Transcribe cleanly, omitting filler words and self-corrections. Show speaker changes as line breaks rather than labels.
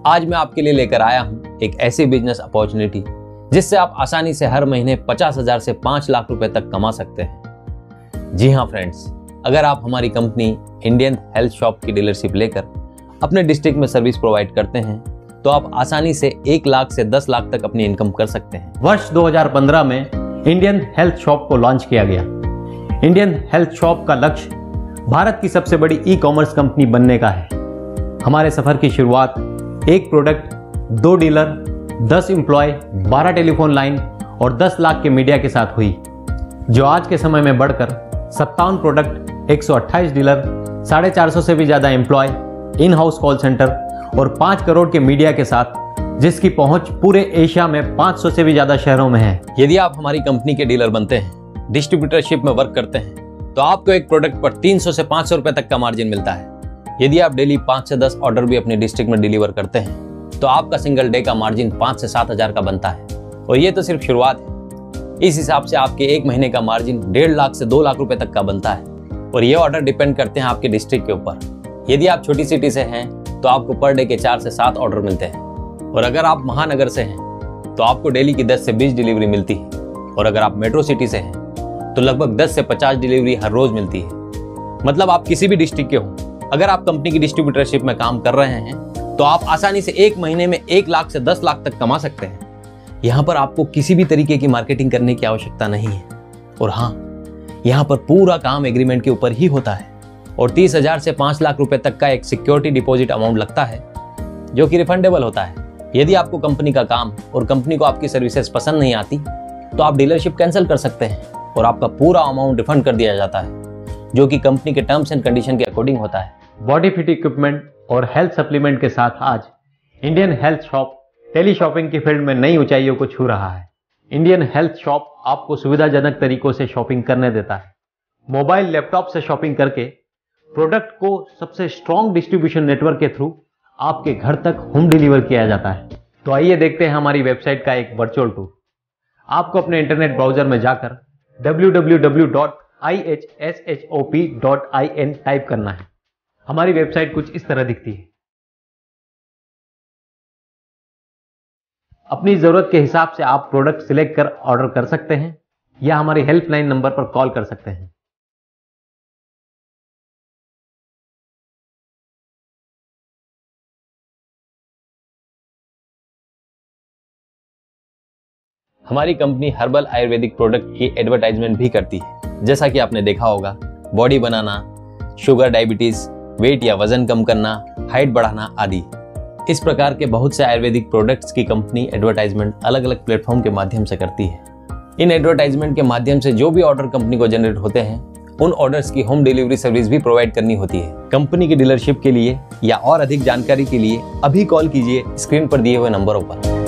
आज मैं आपके लिए लेकर आया हूं एक ऐसी बिजनेस अपॉर्चुनिटी जिससे आप आसानी से हर महीने 50,000 से 5 लाख रुपए तक कमा सकते हैं। जी हाँ फ्रेंड्स, अगर आप हमारी कंपनी इंडियन हेल्थ शॉप की डीलरशिप लेकर अपने डिस्ट्रिक्ट में सर्विस प्रोवाइड करते हैं तो आप आसानी से 1 लाख से 10 लाख तक अपनी इनकम कर सकते हैं।
वर्ष 2015 में इंडियन हेल्थ शॉप को लॉन्च किया गया। इंडियन हेल्थ शॉप का लक्ष्य भारत की सबसे बड़ी ई कॉमर्स कंपनी बनने का है। हमारे सफर की शुरुआत 1 product, 2 dealer, 10 employ, 12 telephone line और 10 लाख के मीडिया के साथ हुई, जो आज के समय में बढ़कर 57 प्रोडक्ट, 128 डीलर, 450 से भी ज्यादा employ, in house call centre और 5 करोड़ के मीडिया के साथ, जिसकी पहुंच पूरे एशिया में 500 से भी ज्यादा शहरों में है।
यदि आप हमारी कंपनी के डीलर बनते हैं, डिस्ट्रीब्यूटरशिप में वर्क करते हैं, तो आपको एक प्रोडक्ट पर 300 से 500 रुपए तक का मार्जिन मिलता है। यदि आप डेली 5 से 10 ऑर्डर भी अपने डिस्ट्रिक्ट में डिलीवर करते हैं तो आपका सिंगल डे का मार्जिन 5 से 7 हजार का बनता है। और ये तो सिर्फ शुरुआत है। इस हिसाब से आपके 1 महीने का मार्जिन 1.5 लाख से 2 लाख रुपए तक का बनता है। और ये ऑर्डर डिपेंड करते हैं आपके डिस्ट्रिक्ट के ऊपर। यदि आप छोटी सिटी से हैं तो आपको पर डे के 4 से 7 ऑर्डर मिलते हैं। और अगर आप महानगर से हैं तो आपको डेली की 10 से 20 डिलीवरी मिलती है। और अगर आप मेट्रो सिटी से हैं तो लगभग 10 से 50 डिलीवरी हर रोज मिलती है। मतलब आप किसी भी डिस्ट्रिक्ट के हो, अगर आप कंपनी की डिस्ट्रीब्यूटरशिप में काम कर रहे हैं तो आप आसानी से 1 महीने में 1 लाख से 10 लाख तक कमा सकते हैं। यहाँ पर आपको किसी भी तरीके की मार्केटिंग करने की आवश्यकता नहीं है। और हाँ, यहाँ पर पूरा काम एग्रीमेंट के ऊपर ही होता है। और 30,000 से 5 लाख रुपए तक का एक सिक्योरिटी डिपॉजिट अमाउंट लगता है, जो कि रिफंडेबल होता है। यदि आपको कंपनी का काम और कंपनी को आपकी सर्विसेज पसंद नहीं आती तो आप डीलरशिप कैंसिल कर सकते हैं और आपका पूरा अमाउंट रिफंड कर दिया जाता है, जो कि कंपनी के टर्म्स एंड कंडीशन के अकॉर्डिंग होता है।
बॉडी फिट इक्विपमेंट और हेल्थ सप्लीमेंट के साथ आज Indian health shop tele shopping की फील्ड में नई ऊंचाइयों को छू रहा है। इंडियन हेल्थ शॉप आपको सुविधाजनक तरीकों से शॉपिंग करने देता है। मोबाइल लैपटॉप से शॉपिंग करके प्रोडक्ट को सबसे स्ट्रॉन्ग डिस्ट्रीब्यूशन नेटवर्क के थ्रू आपके घर तक होम डिलीवर किया जाता है। तो आइए देखते हैं हमारी वेबसाइट का एक वर्चुअल टूर। आपको अपने इंटरनेट ब्राउजर में जाकर www.ihshop.in टाइप करना है। हमारी वेबसाइट कुछ इस तरह दिखती है। अपनी जरूरत के हिसाब से आप प्रोडक्ट सिलेक्ट कर ऑर्डर कर सकते हैं या हमारी हेल्पलाइन नंबर पर कॉल कर सकते हैं।
हमारी कंपनी हर्बल आयुर्वेदिक प्रोडक्ट की एडवर्टाइजमेंट भी करती है। जैसा कि आपने देखा होगा, बॉडी बनाना, शुगर, डायबिटीज, वेट या वजन कम करना, हाइट बढ़ाना आदि। इस प्रकार के बहुत से आयुर्वेदिक प्रोडक्ट्स की कंपनी एडवर्टाइजमेंट अलग अलग प्लेटफॉर्म के माध्यम से करती है। इन एडवर्टाइजमेंट के माध्यम से जो भी ऑर्डर कंपनी को जनरेट होते हैं, उन ऑर्डर्स की होम डिलीवरी सर्विस भी प्रोवाइड करनी होती है। कंपनी की डीलरशिप के लिए या और अधिक जानकारी के लिए अभी कॉल कीजिए स्क्रीन पर दिए हुए नंबरों पर।